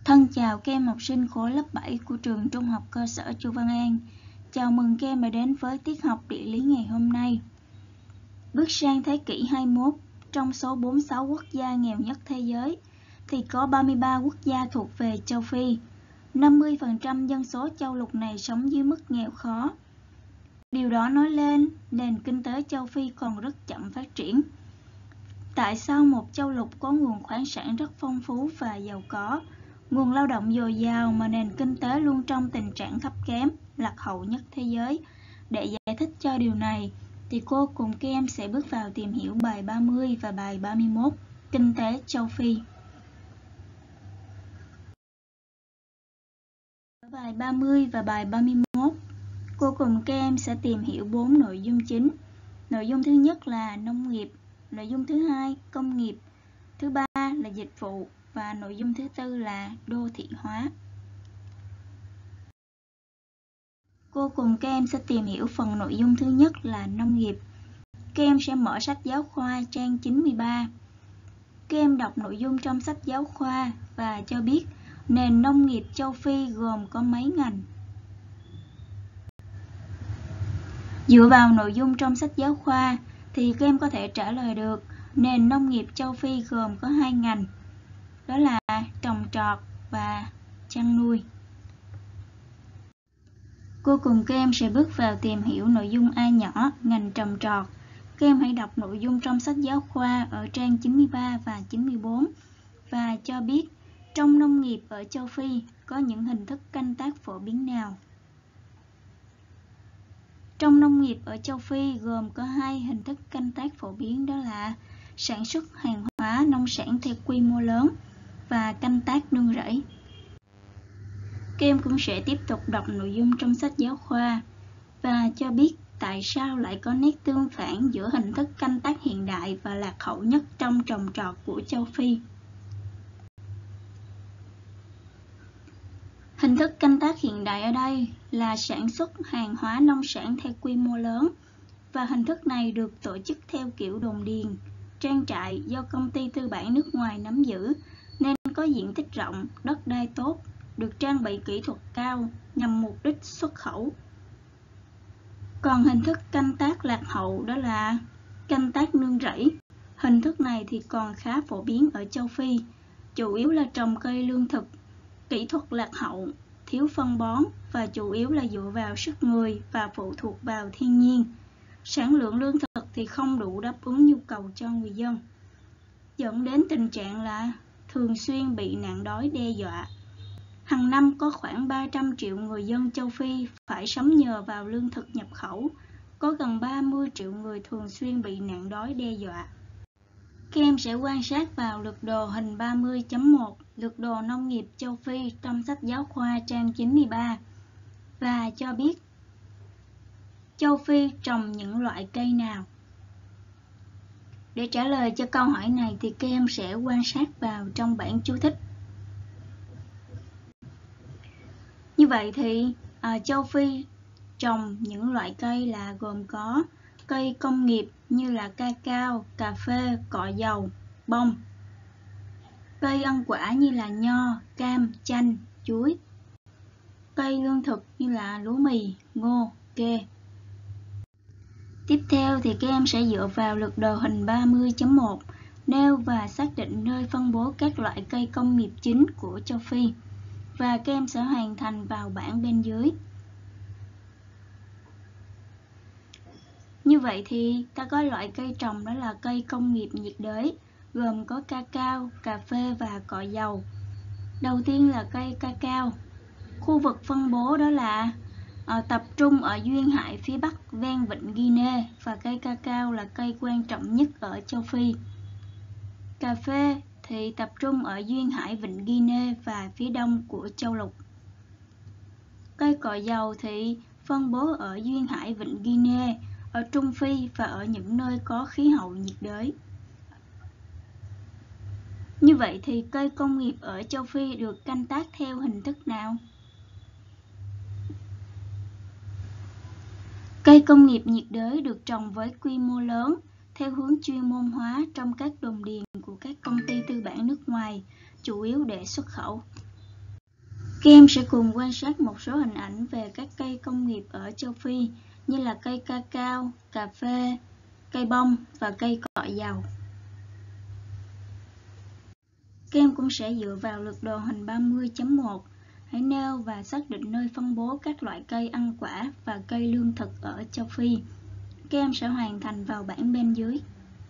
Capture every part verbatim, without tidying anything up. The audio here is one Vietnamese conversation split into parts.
Thân chào các em học sinh khối lớp bảy của trường Trung học cơ sở Chu Văn An. Chào mừng các em đã đến với tiết học địa lý ngày hôm nay. Bước sang thế kỷ hai mươi mốt, trong số bốn mươi sáu quốc gia nghèo nhất thế giới, thì có ba mươi ba quốc gia thuộc về châu Phi. năm mươi phần trăm dân số châu lục này sống dưới mức nghèo khó. Điều đó nói lên nền kinh tế châu Phi còn rất chậm phát triển. Tại sao một châu lục có nguồn khoáng sản rất phong phú và giàu có, nguồn lao động dồi dào mà nền kinh tế luôn trong tình trạng thấp kém, lạc hậu nhất thế giới? Để giải thích cho điều này, thì cô cùng các em sẽ bước vào tìm hiểu bài ba mươi và bài ba mươi mốt, Kinh tế châu Phi. Ở bài ba mươi và bài ba mươi mốt, cô cùng các em sẽ tìm hiểu bốn nội dung chính. Nội dung thứ nhất là nông nghiệp, nội dung thứ hai công nghiệp, thứ ba là dịch vụ và nội dung thứ tư là đô thị hóa. Cô cùng các em sẽ tìm hiểu phần nội dung thứ nhất là nông nghiệp. Các em sẽ mở sách giáo khoa trang chín mươi ba. Các em đọc nội dung trong sách giáo khoa và cho biết nền nông nghiệp châu Phi gồm có mấy ngành. Dựa vào nội dung trong sách giáo khoa thì các em có thể trả lời được nền nông nghiệp châu Phi gồm có hai ngành, đó là trồng trọt và chăn nuôi. Cô cùng các em sẽ bước vào tìm hiểu nội dung A nhỏ, ngành trồng trọt. Các em hãy đọc nội dung trong sách giáo khoa ở trang chín mươi ba và chín mươi bốn và cho biết trong nông nghiệp ở châu Phi có những hình thức canh tác phổ biến nào. Trong nông nghiệp ở châu Phi gồm có hai hình thức canh tác phổ biến, đó là sản xuất hàng hóa nông sản theo quy mô lớn và canh tác nương rẫy. Các em cũng sẽ tiếp tục đọc nội dung trong sách giáo khoa và cho biết tại sao lại có nét tương phản giữa hình thức canh tác hiện đại và lạc hậu nhất trong trồng trọt của châu Phi. Hình thức canh tác hiện đại ở đây là sản xuất hàng hóa nông sản theo quy mô lớn, và hình thức này được tổ chức theo kiểu đồn điền, trang trại do công ty tư bản nước ngoài nắm giữ, nên có diện tích rộng, đất đai tốt, được trang bị kỹ thuật cao nhằm mục đích xuất khẩu. Còn hình thức canh tác lạc hậu đó là canh tác nương rẫy. Hình thức này thì còn khá phổ biến ở châu Phi, chủ yếu là trồng cây lương thực, kỹ thuật lạc hậu, thiếu phân bón và chủ yếu là dựa vào sức người và phụ thuộc vào thiên nhiên. Sản lượng lương thực thì không đủ đáp ứng nhu cầu cho người dân, dẫn đến tình trạng là thường xuyên bị nạn đói đe dọa. Hàng năm có khoảng ba trăm triệu người dân châu Phi phải sống nhờ vào lương thực nhập khẩu, có gần ba mươi triệu người thường xuyên bị nạn đói đe dọa. Các em sẽ quan sát vào lược đồ hình ba mươi chấm một, lược đồ nông nghiệp châu Phi trong sách giáo khoa trang chín mươi ba và cho biết châu Phi trồng những loại cây nào. Để trả lời cho câu hỏi này thì các em sẽ quan sát vào trong bảng chú thích. Như vậy thì à, châu Phi trồng những loại cây là gồm có cây công nghiệp như là cacao, cà phê, cọ dầu, bông. Cây ăn quả như là nho, cam, chanh, chuối. Cây lương thực như là lúa mì, ngô, kê. Tiếp theo thì các em sẽ dựa vào lược đồ hình ba mươi chấm một nêu và xác định nơi phân bố các loại cây công nghiệp chính của châu Phi, và các em sẽ hoàn thành vào bảng bên dưới. Như vậy thì ta có loại cây trồng đó là cây công nghiệp nhiệt đới, gồm có cacao, cà phê và cọ dầu. Đầu tiên là cây cacao. Khu vực phân bố đó là à, tập trung ở duyên hải phía bắc ven vịnh Guinea, và cây cacao là cây quan trọng nhất ở châu Phi. Cà phê thì tập trung ở duyên hải vịnh Guinea và phía đông của châu lục. Cây cọ dầu thì phân bố ở duyên hải vịnh Guinea, ở Trung Phi và ở những nơi có khí hậu nhiệt đới. Như vậy thì cây công nghiệp ở châu Phi được canh tác theo hình thức nào? Cây công nghiệp nhiệt đới được trồng với quy mô lớn, theo hướng chuyên môn hóa trong các đồn điền của các công ty tư bản nước ngoài, chủ yếu để xuất khẩu. Các em sẽ cùng quan sát một số hình ảnh về các cây công nghiệp ở châu Phi như là cây cacao, cà phê, cây bông và cây cọ dầu. Các em cũng sẽ dựa vào lược đồ hình ba mươi chấm một, hãy nêu và xác định nơi phân bố các loại cây ăn quả và cây lương thực ở châu Phi. Các em sẽ hoàn thành vào bảng bên dưới.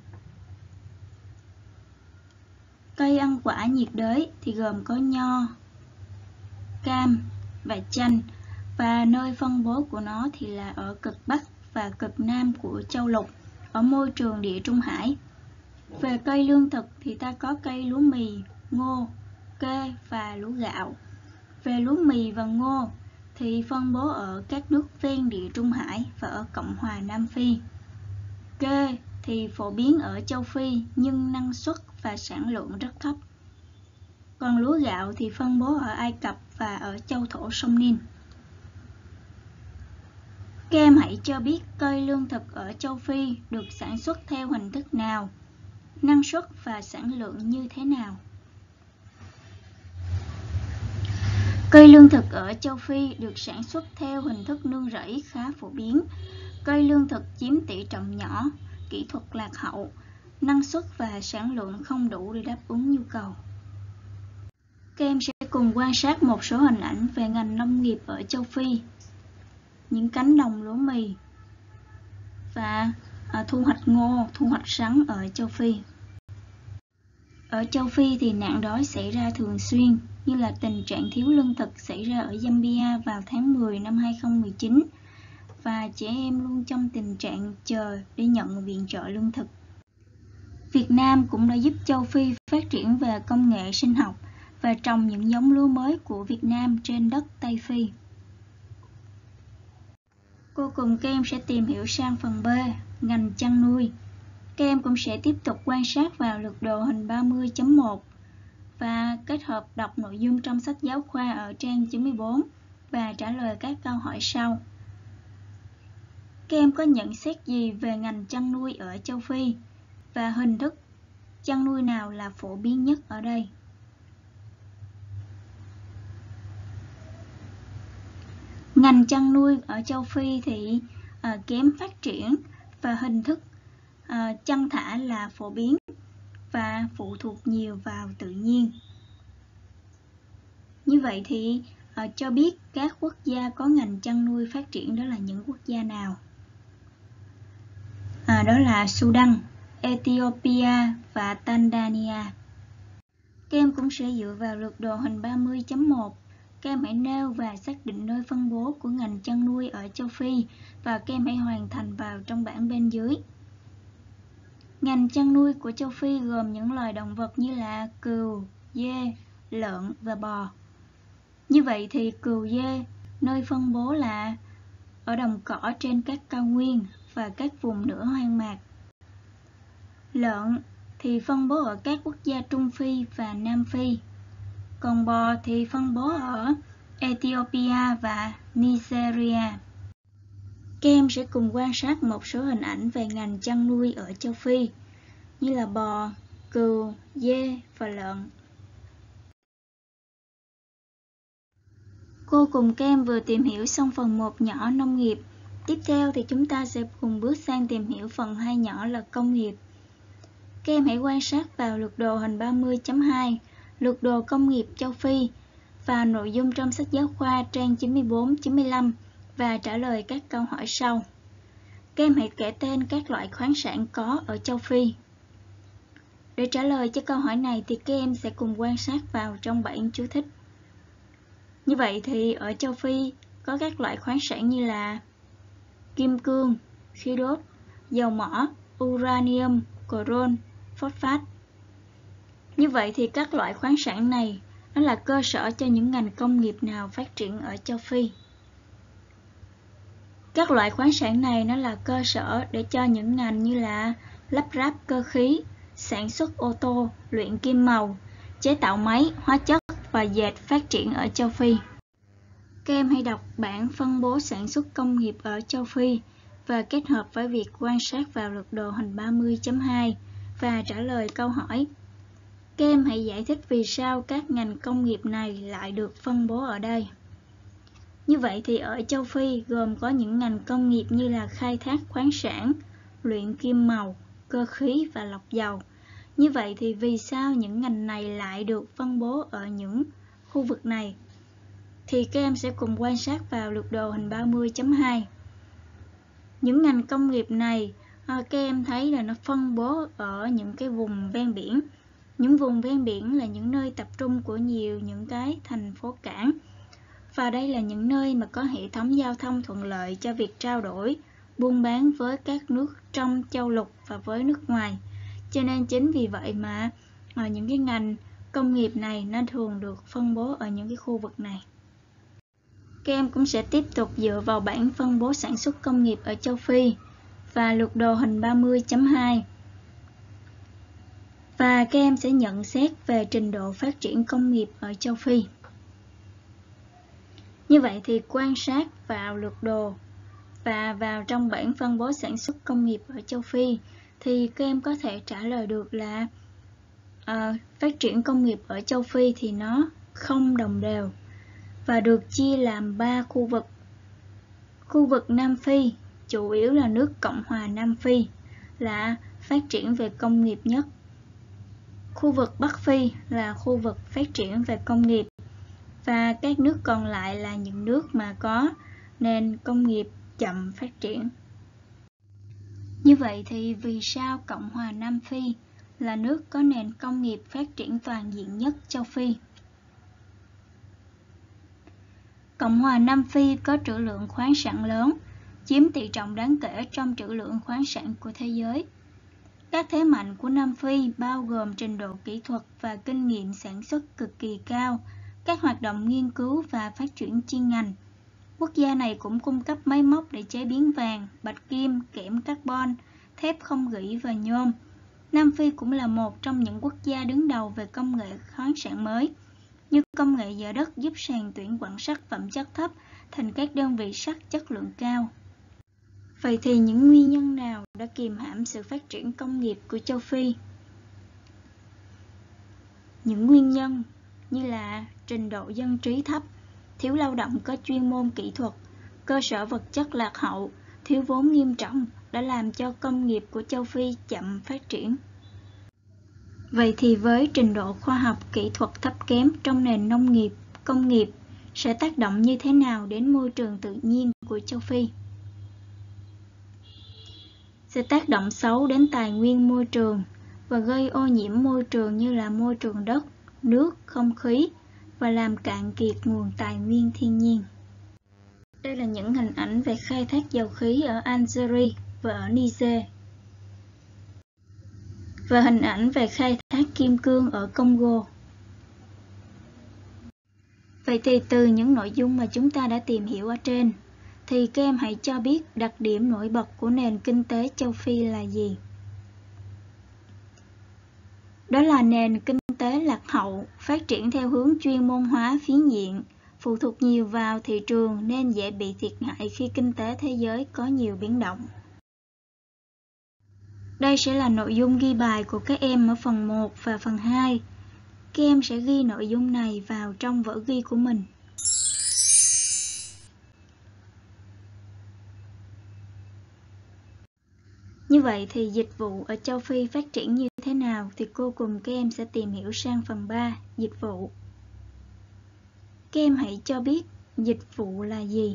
Cây ăn quả nhiệt đới thì gồm có nho, cam và chanh, và nơi phân bố của nó thì là ở cực Bắc và cực Nam của châu lục, ở môi trường Địa Trung Hải. Về cây lương thực thì ta có cây lúa mì, ngô, kê và lúa gạo. Về lúa mì và ngô thì phân bố ở các nước ven Địa Trung Hải và ở Cộng hòa Nam Phi. Kê thì phổ biến ở châu Phi nhưng năng suất và sản lượng rất thấp. Còn lúa gạo thì phân bố ở Ai Cập và ở châu thổ sông Nin. Các em hãy cho biết cây lương thực ở châu Phi được sản xuất theo hình thức nào, năng suất và sản lượng như thế nào. Cây lương thực ở châu Phi được sản xuất theo hình thức nương rẫy khá phổ biến. Cây lương thực chiếm tỷ trọng nhỏ, kỹ thuật lạc hậu, năng suất và sản lượng không đủ để đáp ứng nhu cầu. Các em sẽ cùng quan sát một số hình ảnh về ngành nông nghiệp ở châu Phi, những cánh đồng lúa mì và à, thu hoạch ngô, thu hoạch sắn ở châu Phi. Ở châu Phi thì nạn đói xảy ra thường xuyên, như là tình trạng thiếu lương thực xảy ra ở Zambia vào tháng mười năm hai nghìn không trăm mười chín, và trẻ em luôn trong tình trạng chờ để nhận viện trợ lương thực. Việt Nam cũng đã giúp châu Phi phát triển về công nghệ sinh học và trồng những giống lúa mới của Việt Nam trên đất Tây Phi. Cuối cùng các em sẽ tìm hiểu sang phần B, ngành chăn nuôi. Các em cũng sẽ tiếp tục quan sát vào lược đồ hình ba mươi chấm một và kết hợp đọc nội dung trong sách giáo khoa ở trang chín mươi bốn và trả lời các câu hỏi sau. Các em có nhận xét gì về ngành chăn nuôi ở châu Phi và hình thức chăn nuôi nào là phổ biến nhất ở đây? Ngành chăn nuôi ở châu Phi thì à, kém phát triển và hình thức à, chăn thả là phổ biến và phụ thuộc nhiều vào tự nhiên. Như vậy thì à, cho biết các quốc gia có ngành chăn nuôi phát triển đó là những quốc gia nào? À, đó là Sudan, Ethiopia và Tanzania. Các em cũng sẽ dựa vào lược đồ hình ba mươi chấm một. Các em hãy nêu và xác định nơi phân bố của ngành chăn nuôi ở châu Phi và các em hãy hoàn thành vào trong bảng bên dưới. Ngành chăn nuôi của châu Phi gồm những loài động vật như là cừu, dê, lợn và bò. Như vậy thì cừu dê nơi phân bố là ở đồng cỏ trên các cao nguyên và các vùng nửa hoang mạc. Lợn thì phân bố ở các quốc gia Trung Phi và Nam Phi. Còn bò thì phân bố ở Ethiopia và Nigeria. Các em sẽ cùng quan sát một số hình ảnh về ngành chăn nuôi ở châu Phi, như là bò, cừu, dê và lợn. Cô cùng các em vừa tìm hiểu xong phần một nhỏ nông nghiệp. Tiếp theo thì chúng ta sẽ cùng bước sang tìm hiểu phần hai nhỏ là công nghiệp. Các em hãy quan sát vào lược đồ hình ba mươi chấm hai, lược đồ công nghiệp châu Phi và nội dung trong sách giáo khoa trang chín mươi bốn chín mươi lăm và trả lời các câu hỏi sau. Các em hãy kể tên các loại khoáng sản có ở châu Phi. Để trả lời cho câu hỏi này thì các em sẽ cùng quan sát vào trong bảng chú thích. Như vậy thì ở châu Phi có các loại khoáng sản như là kim cương, khí đốt, dầu mỏ, uranium, coron, phosphat. Như vậy thì các loại khoáng sản này nó là cơ sở cho những ngành công nghiệp nào phát triển ở châu Phi. Các loại khoáng sản này nó là cơ sở để cho những ngành như là lắp ráp cơ khí, sản xuất ô tô, luyện kim màu, chế tạo máy, hóa chất và dệt phát triển ở châu Phi. Các em hãy đọc bảng phân bố sản xuất công nghiệp ở châu Phi và kết hợp với việc quan sát vào lược đồ hình ba mươi chấm hai và trả lời câu hỏi. Các em hãy giải thích vì sao các ngành công nghiệp này lại được phân bố ở đây. Như vậy thì ở châu Phi gồm có những ngành công nghiệp như là khai thác khoáng sản, luyện kim màu, cơ khí và lọc dầu. Như vậy thì vì sao những ngành này lại được phân bố ở những khu vực này? Thì các em sẽ cùng quan sát vào lược đồ hình ba mươi chấm hai. Những ngành công nghiệp này các em thấy là nó phân bố ở những cái vùng ven biển. Những vùng ven biển là những nơi tập trung của nhiều những cái thành phố cảng. Và đây là những nơi mà có hệ thống giao thông thuận lợi cho việc trao đổi, buôn bán với các nước trong châu lục và với nước ngoài. Cho nên chính vì vậy mà ở những cái ngành công nghiệp này nó thường được phân bố ở những cái khu vực này. Các em cũng sẽ tiếp tục dựa vào bảng phân bố sản xuất công nghiệp ở châu Phi và lược đồ hình ba mươi chấm hai. Và các em sẽ nhận xét về trình độ phát triển công nghiệp ở châu Phi. Như vậy thì quan sát vào lược đồ và vào trong bảng phân bố sản xuất công nghiệp ở châu Phi thì các em có thể trả lời được là à, phát triển công nghiệp ở châu Phi thì nó không đồng đều và được chia làm ba khu vực. Khu vực Nam Phi, chủ yếu là nước Cộng hòa Nam Phi, là phát triển về công nghiệp nhất. Khu vực Bắc Phi là khu vực phát triển về công nghiệp. Và các nước còn lại là những nước mà có nền công nghiệp chậm phát triển. Như vậy thì vì sao Cộng hòa Nam Phi là nước có nền công nghiệp phát triển toàn diện nhất châu Phi? Cộng hòa Nam Phi có trữ lượng khoáng sản lớn, chiếm tỷ trọng đáng kể trong trữ lượng khoáng sản của thế giới. Các thế mạnh của Nam Phi bao gồm trình độ kỹ thuật và kinh nghiệm sản xuất cực kỳ cao, các hoạt động nghiên cứu và phát triển chuyên ngành. Quốc gia này cũng cung cấp máy móc để chế biến vàng, bạch kim, kẽm carbon, thép không gỉ và nhôm. Nam Phi cũng là một trong những quốc gia đứng đầu về công nghệ khoáng sản mới, như công nghệ dỡ đất giúp sàn tuyển quặng sắt phẩm chất thấp thành các đơn vị sắt chất lượng cao. Vậy thì những nguyên nhân nào đã kìm hãm sự phát triển công nghiệp của châu Phi? Những nguyên nhân như là trình độ dân trí thấp, thiếu lao động có chuyên môn kỹ thuật, cơ sở vật chất lạc hậu, thiếu vốn nghiêm trọng đã làm cho công nghiệp của châu Phi chậm phát triển. Vậy thì với trình độ khoa học kỹ thuật thấp kém trong nền nông nghiệp, công nghiệp sẽ tác động như thế nào đến môi trường tự nhiên của châu Phi? Sẽ tác động xấu đến tài nguyên môi trường và gây ô nhiễm môi trường như là môi trường đất, nước, không khí và làm cạn kiệt nguồn tài nguyên thiên nhiên. Đây là những hình ảnh về khai thác dầu khí ở Algeria và ở Niger. Và hình ảnh về khai thác kim cương ở Congo. Vậy thì từ những nội dung mà chúng ta đã tìm hiểu ở trên, thì các em hãy cho biết đặc điểm nổi bật của nền kinh tế châu Phi là gì? Đó là nền kinh tế lạc hậu, phát triển theo hướng chuyên môn hóa phiến diện, phụ thuộc nhiều vào thị trường nên dễ bị thiệt hại khi kinh tế thế giới có nhiều biến động. Đây sẽ là nội dung ghi bài của các em ở phần một và phần hai. Các em sẽ ghi nội dung này vào trong vở ghi của mình. Như vậy thì dịch vụ ở châu Phi phát triển như thế nào thì cô cùng các em sẽ tìm hiểu sang phần ba, dịch vụ. Các em hãy cho biết dịch vụ là gì?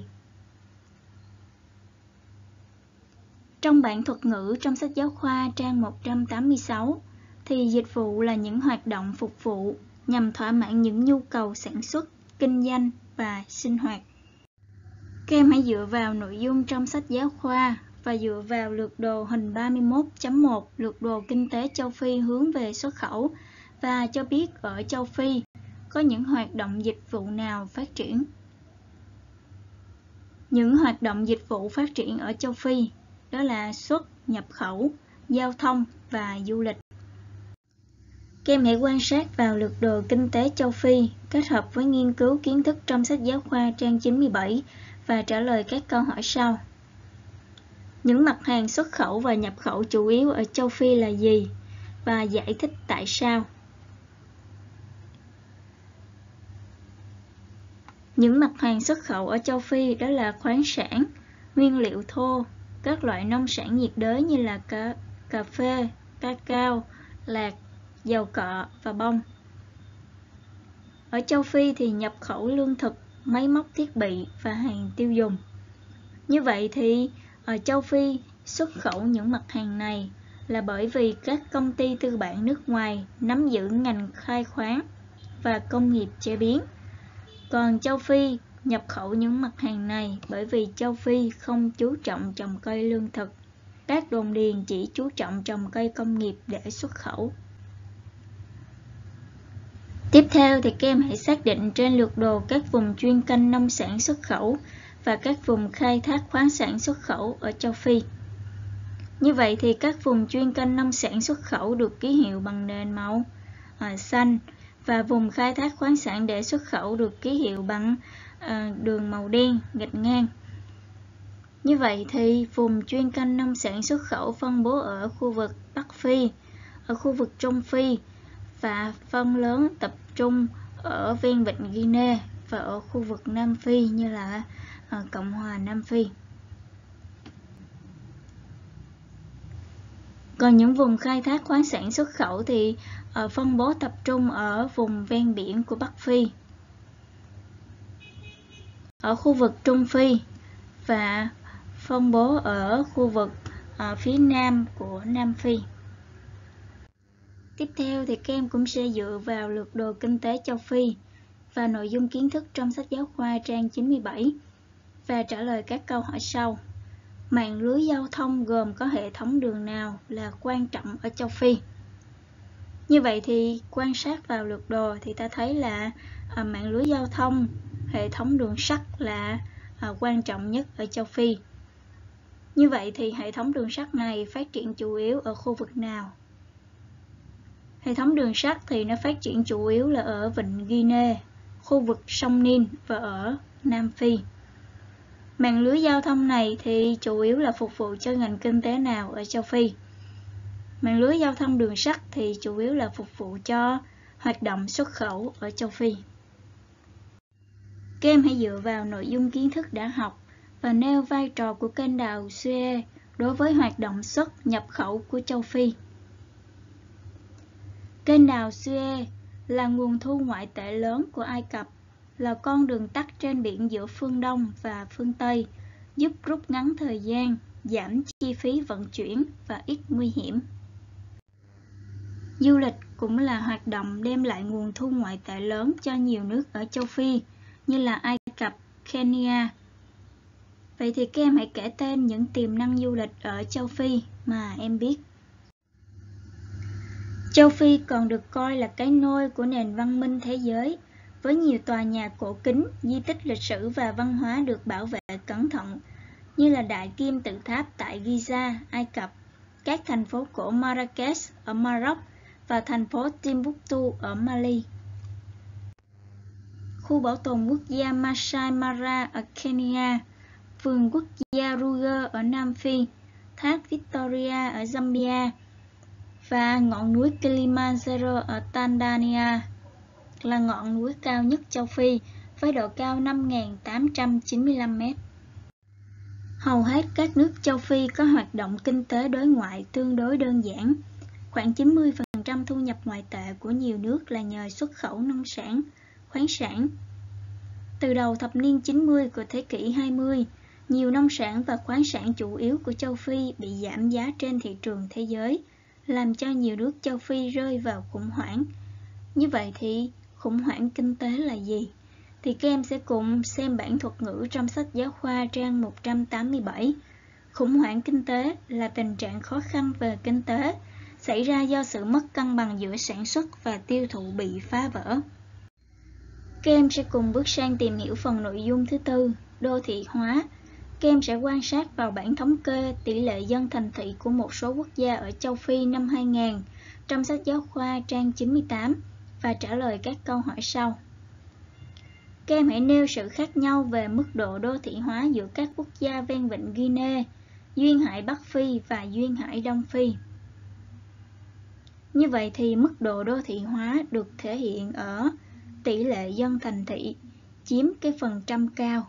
Trong bảng thuật ngữ trong sách giáo khoa trang một trăm tám mươi sáu thì dịch vụ là những hoạt động phục vụ nhằm thỏa mãn những nhu cầu sản xuất, kinh doanh và sinh hoạt. Các em hãy dựa vào nội dung trong sách giáo khoa và dựa vào lược đồ hình ba mươi mốt chấm một, lược đồ kinh tế châu Phi hướng về xuất khẩu và cho biết ở châu Phi có những hoạt động dịch vụ nào phát triển. Những hoạt động dịch vụ phát triển ở châu Phi đó là xuất, nhập khẩu, giao thông và du lịch. Các em hãy quan sát vào lược đồ kinh tế châu Phi kết hợp với nghiên cứu kiến thức trong sách giáo khoa trang chín mươi bảy và trả lời các câu hỏi sau. Những mặt hàng xuất khẩu và nhập khẩu chủ yếu ở châu Phi là gì? Và giải thích tại sao. Những mặt hàng xuất khẩu ở châu Phi đó là khoáng sản, nguyên liệu thô, các loại nông sản nhiệt đới như là cà, cà phê, cacao, lạc, dầu cọ và bông. Ở châu Phi thì nhập khẩu lương thực, máy móc thiết bị và hàng tiêu dùng. Như vậy thì ở châu Phi xuất khẩu những mặt hàng này là bởi vì các công ty tư bản nước ngoài nắm giữ ngành khai khoáng và công nghiệp chế biến. Còn châu Phi nhập khẩu những mặt hàng này bởi vì châu Phi không chú trọng trồng cây lương thực. Các đồn điền chỉ chú trọng trồng cây công nghiệp để xuất khẩu. Tiếp theo thì các em hãy xác định trên lược đồ các vùng chuyên canh nông sản xuất khẩu và các vùng khai thác khoáng sản xuất khẩu ở châu Phi. Như vậy thì các vùng chuyên canh nông sản xuất khẩu được ký hiệu bằng nền màu à, xanh và vùng khai thác khoáng sản để xuất khẩu được ký hiệu bằng à, đường màu đen gạch ngang. Như vậy thì vùng chuyên canh nông sản xuất khẩu phân bố ở khu vực Bắc Phi, ở khu vực Trung Phi và phần lớn tập trung ở ven vịnh Guinea và ở khu vực Nam Phi như là à, Cộng hòa Nam Phi. Còn những vùng khai thác khoáng sản xuất khẩu thì ở phân bố tập trung ở vùng ven biển của Bắc Phi, ở khu vực Trung Phi và phân bố ở khu vực ở phía nam của Nam Phi. Tiếp theo thì các em cũng sẽ dựa vào lược đồ kinh tế châu Phi và nội dung kiến thức trong sách giáo khoa trang chín mươi bảy và trả lời các câu hỏi sau. Mạng lưới giao thông gồm có hệ thống đường nào là quan trọng ở châu Phi? Như vậy thì quan sát vào lược đồ thì ta thấy là à, mạng lưới giao thông, hệ thống đường sắt là à, quan trọng nhất ở châu Phi. Như vậy thì hệ thống đường sắt này phát triển chủ yếu ở khu vực nào? Hệ thống đường sắt thì nó phát triển chủ yếu là ở vịnh Guinea, khu vực sông Nin và ở Nam Phi. Mạng lưới giao thông này thì chủ yếu là phục vụ cho ngành kinh tế nào ở châu Phi? Mạng lưới giao thông đường sắt thì chủ yếu là phục vụ cho hoạt động xuất khẩu ở châu Phi. Các em hãy dựa vào nội dung kiến thức đã học và nêu vai trò của kênh đào Suez đối với hoạt động xuất nhập khẩu của châu Phi. Kênh đào Suez là nguồn thu ngoại tệ lớn của Ai Cập, là con đường tắt trên biển giữa phương Đông và phương Tây, giúp rút ngắn thời gian, giảm chi phí vận chuyển và ít nguy hiểm. Du lịch cũng là hoạt động đem lại nguồn thu ngoại tệ lớn cho nhiều nước ở châu Phi như là Ai Cập, Kenya. Vậy thì các em hãy kể tên những tiềm năng du lịch ở châu Phi mà em biết. Châu Phi còn được coi là cái nôi của nền văn minh thế giới, với nhiều tòa nhà cổ kính, di tích lịch sử và văn hóa được bảo vệ cẩn thận, như là Đại Kim Tự Tháp tại Giza, Ai Cập, các thành phố cổ Marrakech ở Maroc và thành phố Timbuktu ở Mali. Khu bảo tồn quốc gia Masai Mara ở Kenya, vườn quốc gia Ruger ở Nam Phi, thác Victoria ở Zambia và ngọn núi Kilimanjaro ở Tanzania là ngọn núi cao nhất châu Phi với độ cao năm nghìn tám trăm chín mươi lăm mét. Hầu hết các nước châu Phi có hoạt động kinh tế đối ngoại tương đối đơn giản. Khoảng chín mươi phần trăm thu nhập ngoại tệ của nhiều nước là nhờ xuất khẩu nông sản, khoáng sản. Từ đầu thập niên chín mươi của thế kỷ hai mươi, nhiều nông sản và khoáng sản chủ yếu của châu Phi bị giảm giá trên thị trường thế giới, làm cho nhiều nước châu Phi rơi vào khủng hoảng. Như vậy thì khủng hoảng kinh tế là gì? Thì các em sẽ cùng xem bản thuật ngữ trong sách giáo khoa trang một trăm tám mươi bảy. Khủng hoảng kinh tế là tình trạng khó khăn về kinh tế xảy ra do sự mất cân bằng giữa sản xuất và tiêu thụ bị phá vỡ. Các em sẽ cùng bước sang tìm hiểu phần nội dung thứ tư, đô thị hóa. Các em sẽ quan sát vào bảng thống kê tỷ lệ dân thành thị của một số quốc gia ở châu Phi năm hai nghìn trong sách giáo khoa trang chín mươi tám và trả lời các câu hỏi sau. Các em hãy nêu sự khác nhau về mức độ đô thị hóa giữa các quốc gia ven vịnh Guinea, duyên hải Bắc Phi và duyên hải Đông Phi. Như vậy thì mức độ đô thị hóa được thể hiện ở tỷ lệ dân thành thị, chiếm cái phần trăm cao.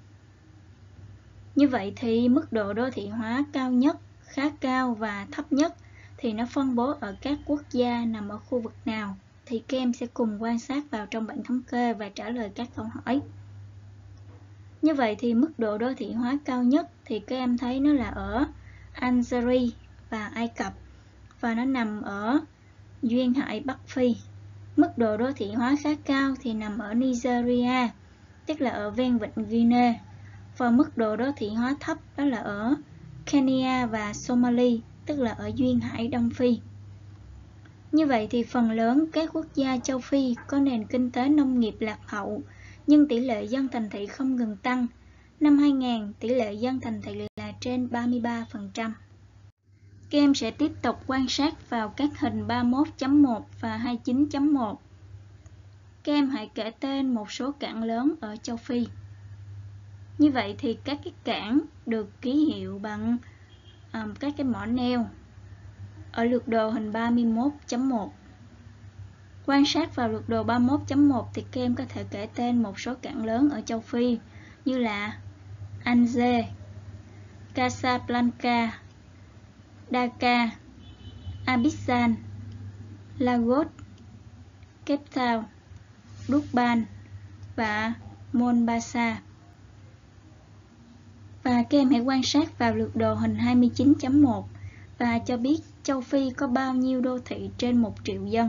Như vậy thì mức độ đô thị hóa cao nhất, khá cao và thấp nhất thì nó phân bố ở các quốc gia nằm ở khu vực nào? Thì các em sẽ cùng quan sát vào trong bảng thống kê và trả lời các câu hỏi. Như vậy thì mức độ đô thị hóa cao nhất thì các em thấy nó là ở Algeria và Ai Cập, và nó nằm ở duyên hải Bắc Phi. Mức độ đô thị hóa khá cao thì nằm ở Nigeria, tức là ở ven vịnh Guinea. Và mức độ đô thị hóa thấp đó là ở Kenya và Somalia, tức là ở duyên hải Đông Phi. Như vậy thì phần lớn các quốc gia châu Phi có nền kinh tế nông nghiệp lạc hậu, nhưng tỷ lệ dân thành thị không ngừng tăng. Năm hai nghìn, tỷ lệ dân thành thị là trên ba mươi ba phần trăm. Các em sẽ tiếp tục quan sát vào các hình ba mươi mốt chấm một và hai mươi chín chấm một. Các em hãy kể tên một số cảng lớn ở châu Phi. Như vậy thì các cái cảng được ký hiệu bằng um, các cái mỏ neo ở lược đồ hình ba mươi mốt chấm một. Quan sát vào lược đồ ba mươi mốt chấm một thì các em có thể kể tên một số cảng lớn ở châu Phi như là Alger, Casablanca, Dakar, Abidjan, Lagos, Cape Town, Durban và Mombasa. Và các em hãy quan sát vào lược đồ hình hai mươi chín chấm một và cho biết châu Phi có bao nhiêu đô thị trên một triệu dân.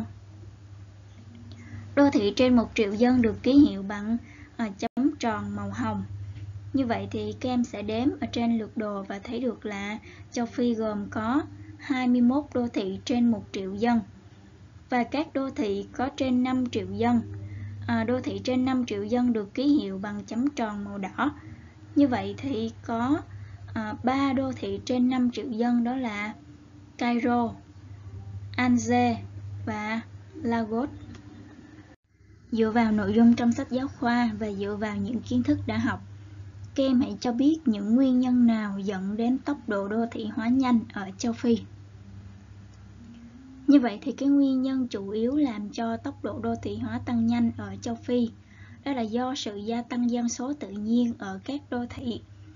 Đô thị trên một triệu dân được ký hiệu bằng à, chấm tròn màu hồng. Như vậy thì các em sẽ đếm ở trên lược đồ và thấy được là châu Phi gồm có hai mươi mốt đô thị trên một triệu dân. Và các đô thị có trên năm triệu dân. À, đô thị trên năm triệu dân được ký hiệu bằng chấm tròn màu đỏ. Như vậy thì có à, ba đô thị trên năm triệu dân, đó là Cairo, Alger và Lagos. Dựa vào nội dung trong sách giáo khoa và dựa vào những kiến thức đã học, các em hãy cho biết những nguyên nhân nào dẫn đến tốc độ đô thị hóa nhanh ở châu Phi. Như vậy thì cái nguyên nhân chủ yếu làm cho tốc độ đô thị hóa tăng nhanh ở châu Phi đó là do sự gia tăng dân số tự nhiên ở các đô thị.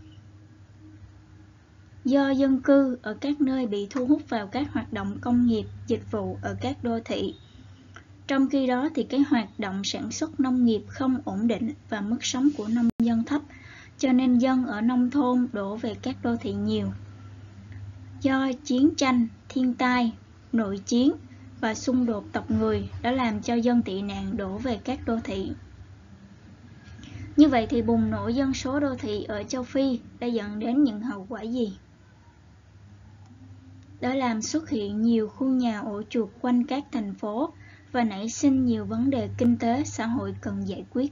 Do dân cư ở các nơi bị thu hút vào các hoạt động công nghiệp, dịch vụ ở các đô thị. Trong khi đó thì cái hoạt động sản xuất nông nghiệp không ổn định và mức sống của nông dân thấp, cho nên dân ở nông thôn đổ về các đô thị nhiều. Do chiến tranh, thiên tai, nội chiến và xung đột tộc người đã làm cho dân tị nạn đổ về các đô thị. Như vậy thì bùng nổ dân số đô thị ở châu Phi đã dẫn đến những hậu quả gì? Đã làm xuất hiện nhiều khu nhà ổ chuột quanh các thành phố và nảy sinh nhiều vấn đề kinh tế xã hội cần giải quyết.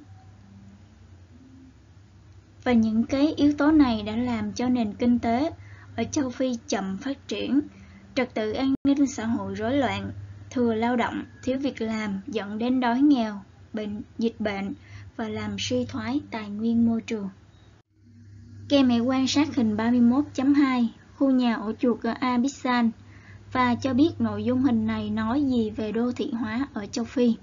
Và những cái yếu tố này đã làm cho nền kinh tế ở châu Phi chậm phát triển, trật tự an ninh xã hội rối loạn, thừa lao động, thiếu việc làm dẫn đến đói nghèo, bệnh, dịch bệnh và làm suy thoái tài nguyên môi trường. Các em hãy quan sát hình ba mươi mốt chấm hai, khu nhà ổ chuột ở Abidjan và cho biết nội dung hình này nói gì về đô thị hóa ở châu Phi.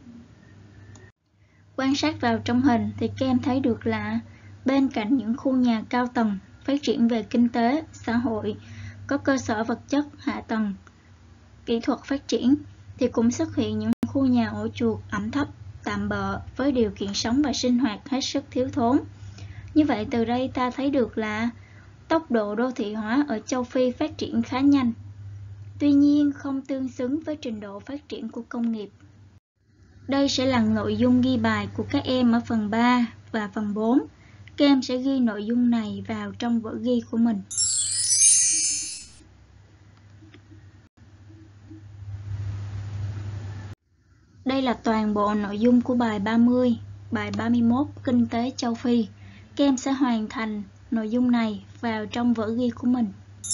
Quan sát vào trong hình thì các em thấy được là bên cạnh những khu nhà cao tầng phát triển về kinh tế, xã hội, có cơ sở vật chất, hạ tầng, kỹ thuật phát triển, thì cũng xuất hiện những khu nhà ổ chuột ẩm thấp, tạm bợ với điều kiện sống và sinh hoạt hết sức thiếu thốn. Như vậy từ đây ta thấy được là tốc độ đô thị hóa ở châu Phi phát triển khá nhanh, tuy nhiên không tương xứng với trình độ phát triển của công nghiệp. Đây sẽ là nội dung ghi bài của các em ở phần ba và phần bốn. Các em sẽ ghi nội dung này vào trong vở ghi của mình. Đây là toàn bộ nội dung của bài ba mươi, bài ba mươi mốt Kinh tế châu Phi. Các em sẽ hoàn thành nội dung này vào trong vở ghi của mình.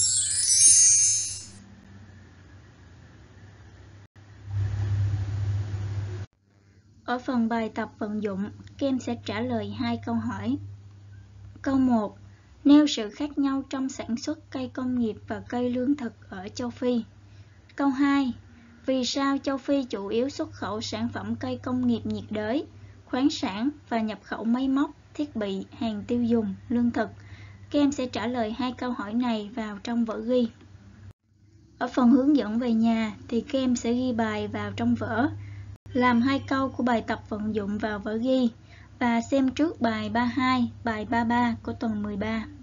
Ở phần bài tập vận dụng, các em sẽ trả lời hai câu hỏi. Câu một. Nêu sự khác nhau trong sản xuất cây công nghiệp và cây lương thực ở châu Phi. Câu hai. Vì sao châu Phi chủ yếu xuất khẩu sản phẩm cây công nghiệp nhiệt đới, khoáng sản và nhập khẩu máy móc, thiết bị, hàng tiêu dùng, lương thực. Các em sẽ trả lời hai câu hỏi này vào trong vở ghi. Ở phần hướng dẫn về nhà thì các em sẽ ghi bài vào trong vở, làm hai câu của bài tập vận dụng vào vở ghi và xem trước bài ba mươi hai, bài ba mươi ba của tuần mười ba.